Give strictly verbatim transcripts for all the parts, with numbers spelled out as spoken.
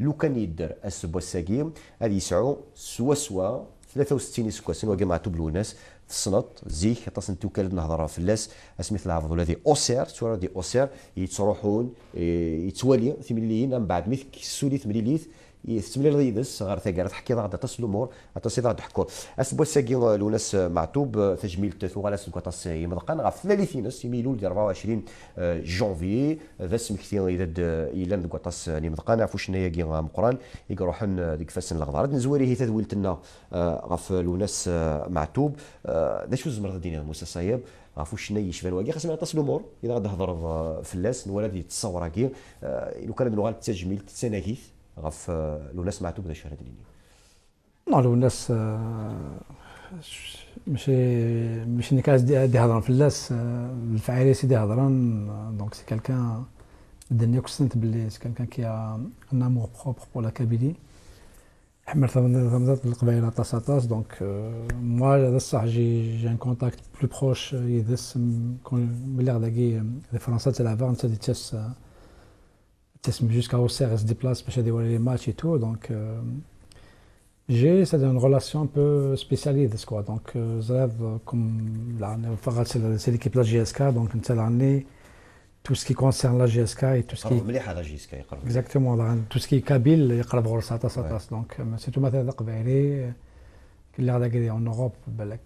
لو كان يدير السبوع الساقي غادي يسعو سوا سوا ثلاثة وستين سكواسين وكا معتوب لوناس في الصنط زيك تصن توكل نهضر في اللاس اسميت العرض ولا دي اوسير تورا دي اوسير يتروحون يتوالي ثمليين من بعد ميث كسولي ثمليليث يستمر يدس غير ثقار تحكي غادا تصل الامور تصل غادا تحكوا اسبوع ساكي لوناس معتوب تجميل ثوغالاس كوطاس يمدقان غا ثلاثينس يميلوا ل أربعة وعشرين جونفي ذا سمكتي اذا الى كوطاس يمدقان عرفوا شنو هي كي مقران يروحون ديك فاس الغدار نزوري هي تدويلتنا غاف لوناس معتوب ذا شو زمر دينا موسى صايب عرفوا شنو يشبان واقي خاصنا نعطس الامور اذا غادا هضر في اللاس الولد يتصور كي لو كان لغه التجميل تسناكيث غف لوناس معتو بدا شهر هذه نو لوناس ماشي ماشي نكاس دي هضران في اللاس الفعاليه سيدي هضران دونك سي كالكان الدنيا كنت بلي سي كالكان كي ان امور بروبر بور لا كابيلي حمل ثمزات القبائل طاس طاس دونك موا هذا الصح جي جي ان كونتاكت بلو بروش يدس ملي غادي فرنسا تلعب انت دي تاس jusqu'à Auxerre, se déplace pour aller voir les matchs et tout. Donc, euh, j'ai une relation un peu spécialiste. Quoi. Donc, euh, comme c'est l'équipe de la G S K, donc tout ce qui concerne la G S K et tout ce qui est. Exactement, tout ce qui est Kabyle, il y a donc c'est tout matin en Europe,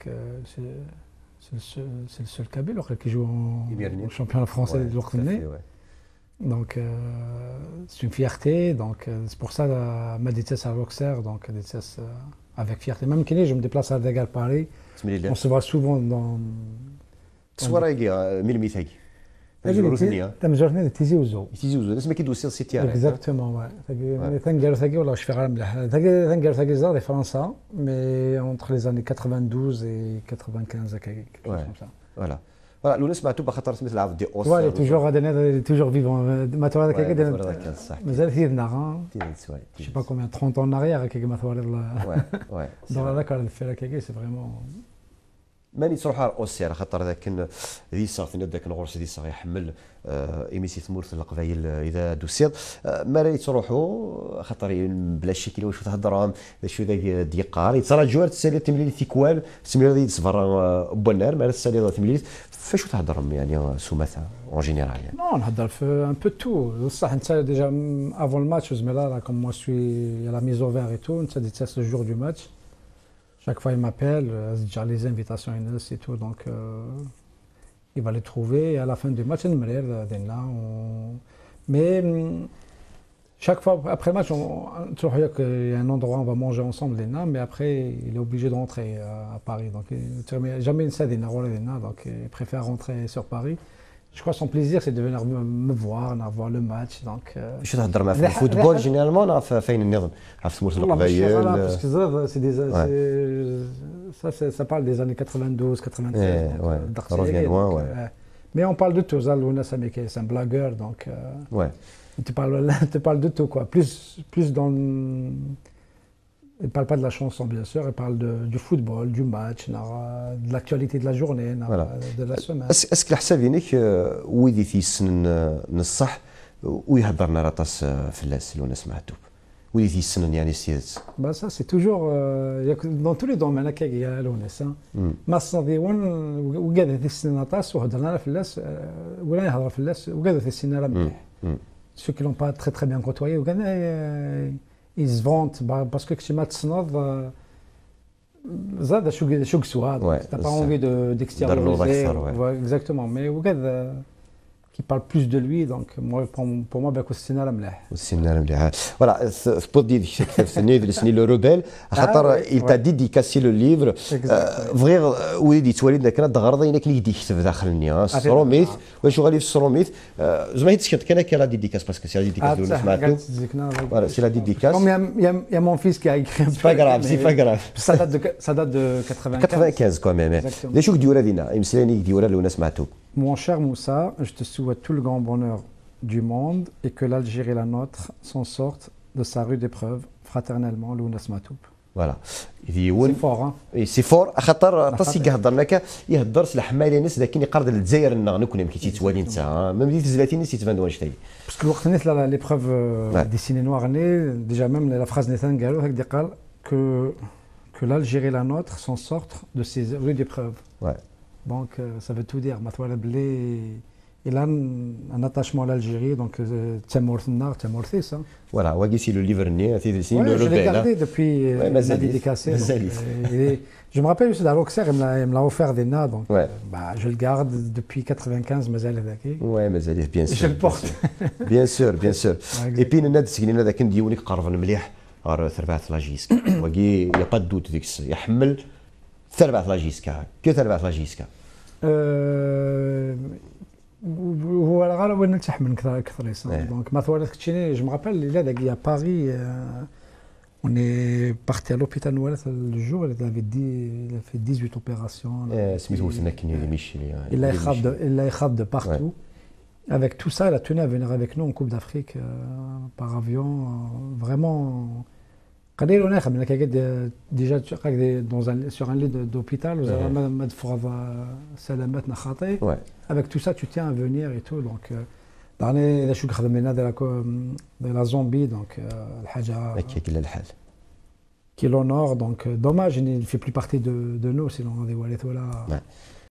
c'est le seul Kabyle qui joue au championnat français de l'Orkhney. Donc euh, c'est une fierté, donc euh, c'est pour ça que ma déteste à Auxerre, donc déteste euh, avec fierté. Même quand je me déplace à Dagal Paris, on se voit souvent dans. تصور يا ميل ميثاق تمزورني تمزورني تيزي وزو تيزي وزو لازم كيدوسي سيتي اكزاكتومون واي ثانكر ثاكي والله شفي غير مليح ثانكر ثاكي زاد فرنسا مي اونتر لي زاني ثمانية وثمانين و خمسة وتسعين هكاك فوالا فوالا لوناس معتوب خاطر سميت العرض دي اوس فوالا توجور غادي توجور فيفون ما تو هذاك هكاك مازال ثيدنا جو با كوميان ثلاثين اون اريير هكاك ما تو وي وي دونك هذاك الفير هكاك سي فريمون ماني تروح على اوسير خاطر ذاك ذي صافي ذاك الغرس ذي صافي يحمل ايميسي ثمورث القبايل اذا دوسير ما راه تروحوا خاطر بلا شكل واش تهضرهم شو ذاك ديقار يتصرا جوار تسالي تملي ثيكوال تسمي ذي تصفر بونار ما تسالي تملي فاش تهضرهم يعني سمثا اون جينيرال يعني نو نهضر في ان بو تو بصح انت ديجا افون الماتش زميلا كوم موا سوي لا ميز اوفير اي تو انت دي تاس لو جور دو ماتش. Chaque fois, il m'appelle, j'ai les invitations et tout, donc euh, il va les trouver. Et à la fin du match, il me regarde. Mais chaque fois, après le match, il y a un endroit où on va manger ensemble, mais après, il est obligé de rentrer à, à Paris. Donc, jamais une scène, donc il préfère rentrer sur Paris. Je crois que son plaisir, c'est de venir me, me voir, voir le match. Donc, شو تهضر معاه في الفوتبول جينيرالمون فين النظام؟ في سموت القبايل parce que c'est des ça ça parle des années quatre-vingt-douze quatre-vingt-treize. Ouais, loin, ouais. Mais on parle de tout, ça, Lounas c'est un blagueur, donc euh, ouais. tu parles tu parles de tout quoi, plus plus dans le... Il ne parle pas de la chanson, bien sûr, il parle de, du football, du match, de l'actualité de la journée, voilà. De la semaine. Est-ce que الحساب ينك ويدي في السن الصح ويهضرنا راطاس في اللاس لوناس معتوب ويدي في السن يعني سيدس. Bah ça c'est toujours euh, dans tous les domaines هكاك يا لوناس. ما صدي وين وقعد في السن راطاس وهضرنا في اللاس ولا يهضر في اللاس وقعد في السن راه مليح. Ceux qui l'ont pas très très bien côtoyé وقعد ils se vantent parce que كشي ما تصنض زاد شو شو قسوه t'as pas envie de d'extérioriser exactement mais وقعد qui parle plus de lui donc moi pour, pour moi بيكون السيناريو مليح السيناريو مليح فوالا في دي السنين في السنين لو روبيل خاطر il t'a dédicacé le livre فغير وليدي تولد كان دغرض انك اللي يكتب داخلني السروميث واش غادي في السروميث زعما هيت كان كان لا ديديكاس باسكو سي لا ديديكاس ولا سمعتو فوالا سي لا ديديكاس comme il y a il y a mon fils qui a écrit c'est pas grave c'est pas grave ça date de ça date de quatre-vingt-quinze quand même ليش شو ديورا دينا يمسلاني ديورا لونا سمعتو. Mon cher Moussa, je te souhaite tout le grand bonheur du monde et que l'Algérie, la nôtre, s'en sorte de sa rude épreuve, fraternellement, Lounas Matoub. فوالا سي يون فور سي فور خاطر طاس خاطر- كيهضر لك يهضر سلاح مالي ناس لكن يقرد للجزائر النغ نكون يمكن تيتوالي انت ما بديت زلاتيني تيتفاندو واش تاي باسكو الوقت نيت لا ليبروف Ouais. دي سيني نوار ني ديجا ميم لا فراز نيتان قالوا هكذا قال كو que l'Algérie la nôtre s'en sortent de ces rudes épreuves. Ouais. Donc euh, ça veut tout dire. Matouala Blé, il a un, un attachement à l'Algérie, donc Tchamourtna, Tchamourtis. Hein. Voilà, Wagi c'est le livre né, c'est c'est Ouais, le je l'ai rebelle. gardé depuis Ouais, euh, Mazalif. ma dédicacé. donc, Mazalif. euh, il est- je me rappelle aussi d'Aloxer, il me l'a- il me l'a offert des nains, donc Ouais. euh, bah, je le garde depuis quatre-vingt-quinze, Mazalif Daki. Ouais, mais allez, bien Et sûr. je le porte. Bien sûr, bien sûr. exact. Et puis الناد سكنين هذا كان ديونيك قرب مليح غير ثربعة لاجيسكا وكي يا با دوت ديك الس- يحمل ثربعة لاجيسكا كي ثربعة لاجيسكا Euh, هو الغالب وين نتحمل كثر كثر Ouais. يسمى دونك ما ثوالت كتشيني جو مابيل là داك يا باري on est parti à l'hôpital Noualet le jour il avait dit il a fait dix-huit opérations سميتو سنا كني اللي مشي لي il a échappé de il a échappé de partout avec tout ça il a tenu à venir avec nous en Coupe d'Afrique euh, par avion euh, vraiment قليل وناخذ من هكا ديجا dans un sur un lit de- d'hôpital vous avez ما مدفوع سلامتنا خاطئ Ouais. avec tout ça tu tiens à venir et tout donc دعني اذا شو خدم لنا ديال لا زومبي دونك الحاجه هكا كلا الحال qui l'honore donc dommage il ne fait plus partie de de nous sinon on aurait voilà Ouais.